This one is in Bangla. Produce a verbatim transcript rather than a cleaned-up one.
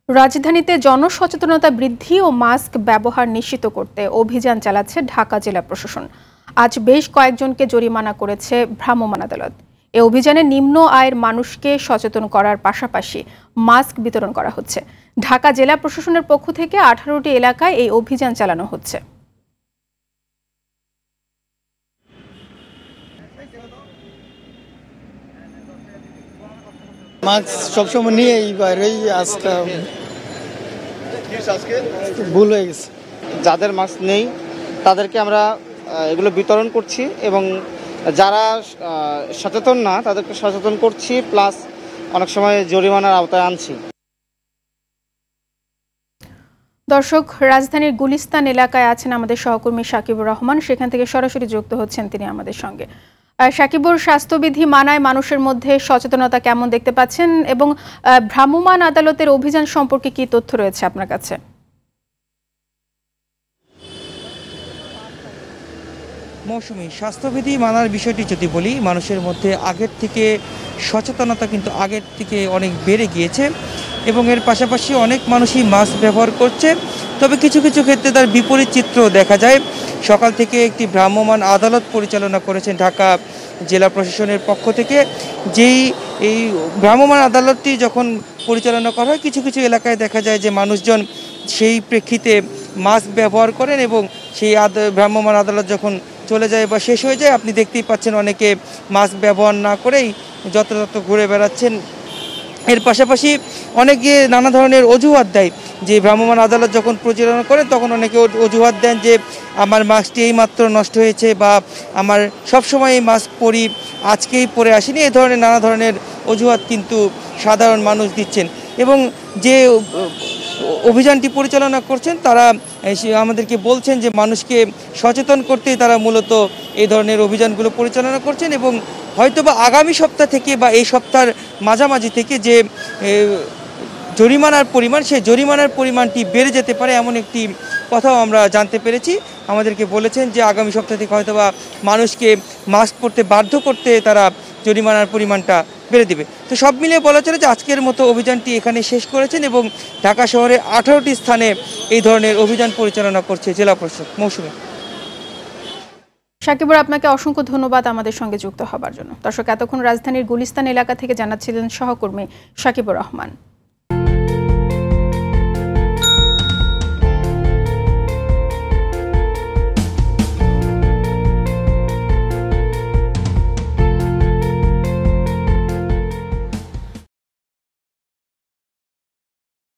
রাজধানীতে জনসচেতনতা বৃদ্ধি ও মাস্ক ব্যবহার নিশ্চিত করতে অভিযান চালাচ্ছে ঢাকা জেলা প্রশাসন। আজ বেশ কয়েকজনকে জরিমানা করেছে ভ্রাম্যমাণ আদালত। এ অভিযানে নিম্ন আয়ের মানুষকে সচেতন করার পাশাপাশি মাস্ক বিতরণ করা হচ্ছে। ঢাকা জেলা প্রশাসনের পক্ষ থেকে আঠারোটি এলাকায় এই অভিযান চালানো হচ্ছে। মাস্ক সবসময় নিয়েই বাইরেই আজকে ভুল হয়ে গেছে। যাদের মাস্ক নেই তাদেরকে আমরা এগুলো বিতরণ করছি এবং যারা সচেতন না তাদেরকে সচেতন করছি, প্লাস অনেক সময় জরিমানার আওতায় আনছি। দর্শক, রাজধানীর গুলিস্তান এলাকায় আছেন আমাদের সহকর্মী সাকিবুর রহমান, সেখান থেকে সরাসরি যুক্ত হচ্ছেন তিনি আমাদের সঙ্গে। সাকিবুর, স্বাস্থ্যবিধি মানায় মানুষের মধ্যে সচেতনতা কেমন দেখতে পাচ্ছেন এবং ভ্রাম্যমাণ আদালতের অভিযান সম্পর্কে কি তথ্য রয়েছে আপনার কাছে? মৌসুমী, স্বাস্থ্যবিধি মানার বিষয়টি যদি বলি, মানুষের মধ্যে আগের থেকে সচেতনতা কিন্তু আগের থেকে অনেক বেড়ে গিয়েছে এবং এর পাশাপাশি অনেক মানুষই মাস্ক ব্যবহার করছে। তবে কিছু কিছু ক্ষেত্রে তার বিপরীত চিত্র দেখা যায়। সকাল থেকে একটি ভ্রাম্যমাণ আদালত পরিচালনা করেছেন ঢাকা জেলা প্রশাসনের পক্ষ থেকে। যেই এই ভ্রাম্যমাণ আদালতটি যখন পরিচালনা করা হয়, কিছু কিছু এলাকায় দেখা যায় যে মানুষজন সেই প্রেক্ষিতে মাস্ক ব্যবহার করেন এবং সেই ভ্রাম্যমাণ আদালত যখন চলে যায় বা শেষ হয়ে যায়, আপনি দেখতেই পাচ্ছেন অনেকে মাস্ক ব্যবহার না করেই যথাযথ ঘুরে বেড়াচ্ছেন। এর পাশাপাশি অনেকে নানা ধরনের অজুহাত দেয় যে ভ্রাম্যমাণ আদালত যখন পরিচালনা করেন তখন অনেকে অজুহাত দেন যে আমার মাস্কটি এইমাত্র নষ্ট হয়েছে বা আমার সবসময় এই মাস্ক পরি, আজকেই পরে আসেনি। এই ধরনের নানা ধরনের অজুহাত কিন্তু সাধারণ মানুষ দিচ্ছেন এবং যে অভিযানটি পরিচালনা করছেন তারা আমাদেরকে বলছেন যে মানুষকে সচেতন করতেই তারা মূলত এই ধরনের অভিযানগুলো পরিচালনা করছেন এবং হয়তোবা আগামী সপ্তাহ থেকে বা এই সপ্তাহের মাঝামাঝি থেকে যে জরিমানার পরিমাণ, সেই জরিমানার পরিমাণটি বেড়ে যেতে পারে এমন একটি কথাও আমরা জানতে পেরেছি। আমাদেরকে বলেছেন যে আগামী সপ্তাহ থেকে হয়তোবা মানুষকে মাস্ক পরতে বাধ্য করতে তারা জরিমানার পরিমাণটা বেড়ে দেবে। তো সব মিলিয়ে বলা চলে যে আজকের মতো অভিযানটি এখানে শেষ করেছেন এবং ঢাকা শহরে আঠারোটি স্থানে এই ধরনের অভিযান পরিচালনা করছে জেলা প্রশাসক। মৌসুমী। সাকিবুর, আপনাকে অসংখ্য ধন্যবাদ আমাদের সঙ্গে যুক্ত হবার জন্য। দর্শক, এতক্ষণ রাজধানীর গুলিস্তান এলাকা থেকে জানাচ্ছিলেন সহকর্মী সাকিবুর রহমান।